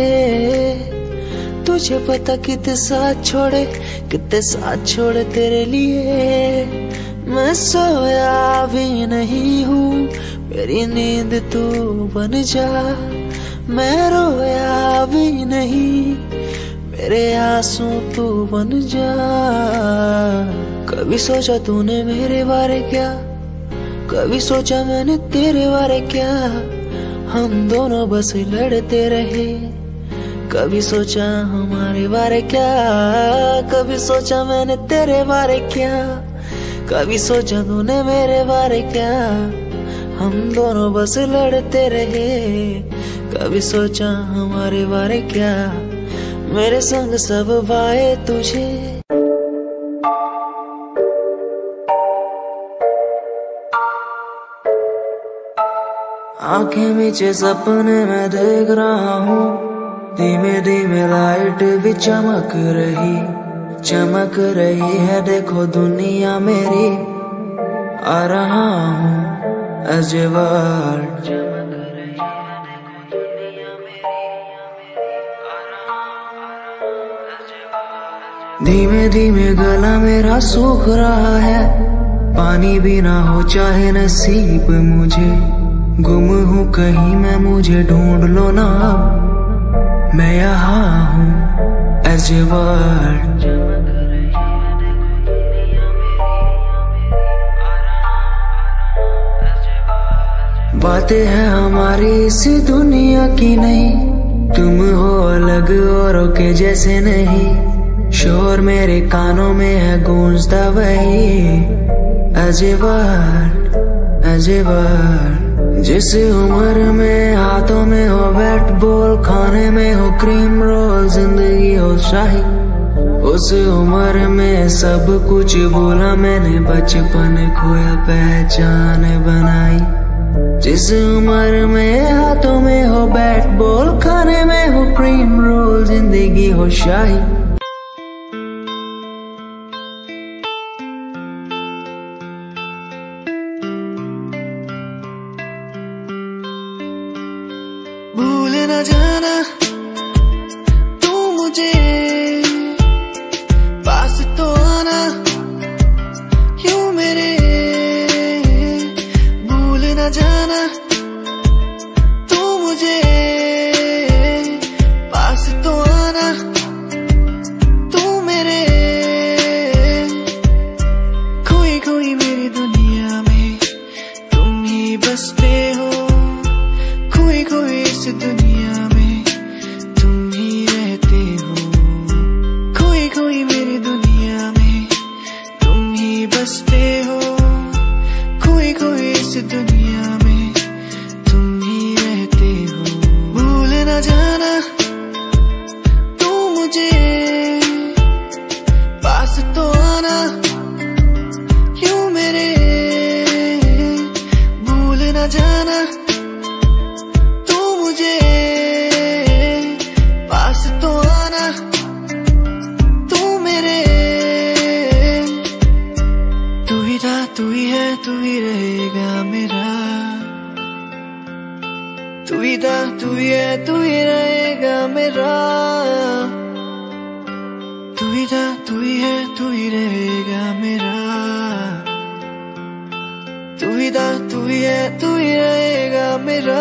तुझे पता कितने साथ छोड़े तेरे लिए। मैं सोया भी नहीं हूँ, मेरी नींद तू बन जा। मैं रोया भी नहीं, मेरे आंसू तू बन जा। कभी सोचा तूने मेरे बारे क्या, कभी सोचा मैंने तेरे बारे क्या। हम दोनों बस लड़ते रहे। कभी सोचा हमारे बारे क्या, कभी सोचा मैंने तेरे बारे क्या। कभी सोचा तूने मेरे बारे क्या। हम दोनों बस लड़ते रहे। कभी सोचा हमारे बारे क्या। मेरे संग सब बाए तुझे। आंखें नीचे सपने में देख रहा हूँ। धीमे धीमे लाइट भी चमक रही है। देखो दुनिया मेरी, आ रहा हूँ as a world। धीमे धीमे गला मेरा सूख रहा है। पानी भी ना हो चाहे नसीब मुझे। गुम हूँ कहीं मैं, मुझे ढूंढ लो ना अब। मैं यहाँ हूँ as a world। बातें हैं हमारी इस दुनिया की नहीं। तुम हो अलग औरों के जैसे नहीं। शोर मेरे कानों में है गूंजता वही as a world। जिस उम्र में हाथों में हो बैट बॉल, खाने में हो क्रीम रोल, जिंदगी हो शाही। उस उम्र में सब कुछ भूला मैंने, बचपन खोया पहचान बनाई। जिस उम्र में हाथों में हो बैट बॉल, खाने में हो क्रीम रोल, जिंदगी हो शाही। भूल न जाना तू मुझे, पास तो आना क्यों मेरे। भूल न जाना तू मुझे, पास तो आना तू मेरे। खोई खोई मेरी दुनिया में तुम ही बसते हो। खोई खोई इस दुनिया में तुम ही रहते हो। खोई खोई मेरी दुनिया में तुम ही बसते हो। खोई खोई इस दुनिया में तुम ही रहते हो। भूल न जाना तू मुझे, पास तो आना क्यों मेरे। भूल न जाना पास तो आना तू मेरे। तू ही था, तू ही है, तू ही रहेगा मेरा। तू ही था, तू ही है, तू ही रहेगा मेरा। तू ही था, तू ही है, तू ही रहेगा मेरा। तू ही था, तू ही है, तू ही रहेगा मेरा।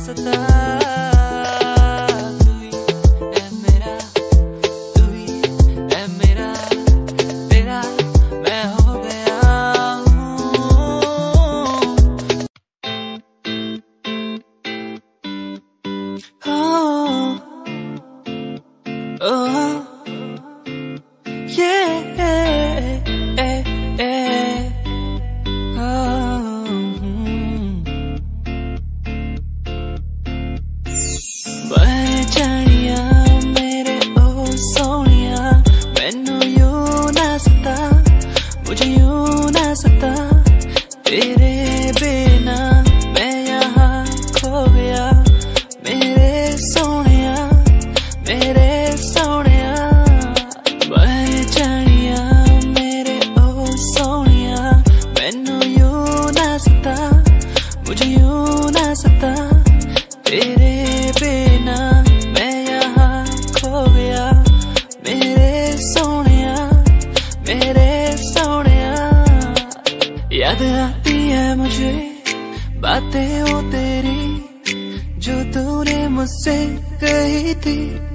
सता। तू ही है मेरा, तू ही है मेरा, तेरा मैं हो गया हूँ। Oh, yeah, बहचानिया मेरे ओ सोनिया, मैनू यूं ना सता, मुझे यूं ना सता, तेरे बिना मैं यहाँ खो गया, मेरे सोनिया, मेरे सोनिया। बहचानिया मेरे ओ सोनिया, मैनू यूं ना सता, मुझे यूं ना सता, तेरे बिना मैं यहाँ खो गया, मेरे सोनिया, मेरे सोनिया। याद आती है मुझे बातें वो तेरी, जो तूने मुझसे कही थी।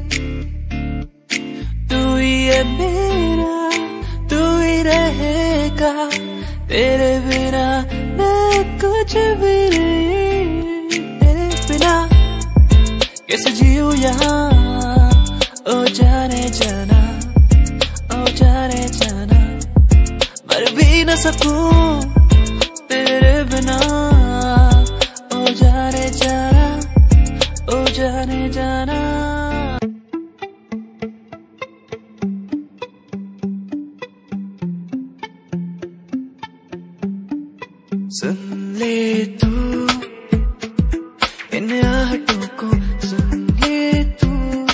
तू ही है मेरा, तू ही रहेगा, तेरे बिना मैं कुछ भी नहीं, तेरे बिना कैसे जीऊं यहाँ। ओ जाने जाना, ओ जाने जाना, मर भी न सकूं तेरे बिना। ओ जाने जाना, ओ जाने जाना। सुन ले तू इन आहटों को, सुन ले तू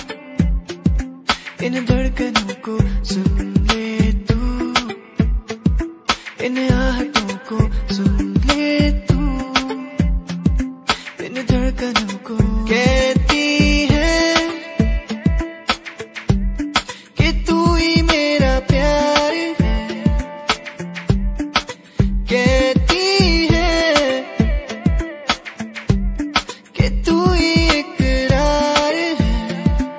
इन धड़कनों को, सुन ले तू इन आहटों को, सुन ले तू इन धड़कनों को। कहती है कि तू ही मेरा प्यार है, कहती है कि तू ही इकरार है।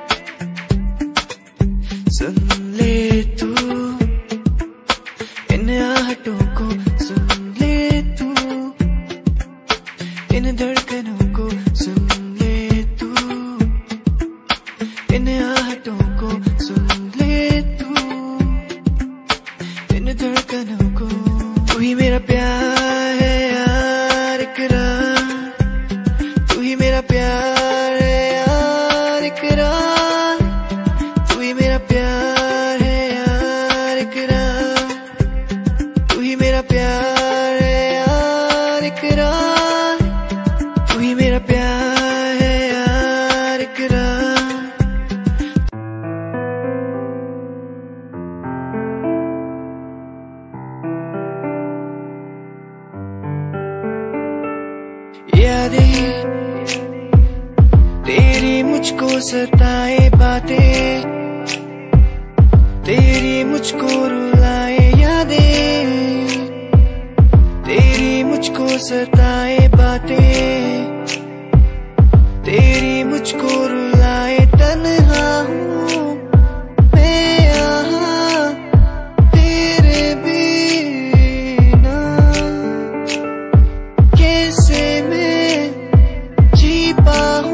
सुन ले तू इन आहटों को, सुन ले तू इन धड़कनों को, सुन ले तू इन आहटों को, सुन ले तू इन धड़कनों को। तू ही मेरा प्यार है यार इकरार, तू ही मेरा प्यार है यार इकरार, तू ही मेरा प्यार है यार इकरार, तू ही मेरा प्यार है यार इकरार, तू ही मेरा प्यार है यार इकरार। यादें तेरी मुझको सताए बातें, तेरी मुझको रुलाए यादें, तेरी मुझको सताए बातें, तेरी मुझको रुलाए। तन्हा हूँ मैं यहाँ तेरे बिना, कैसे मैं जी पाऊँ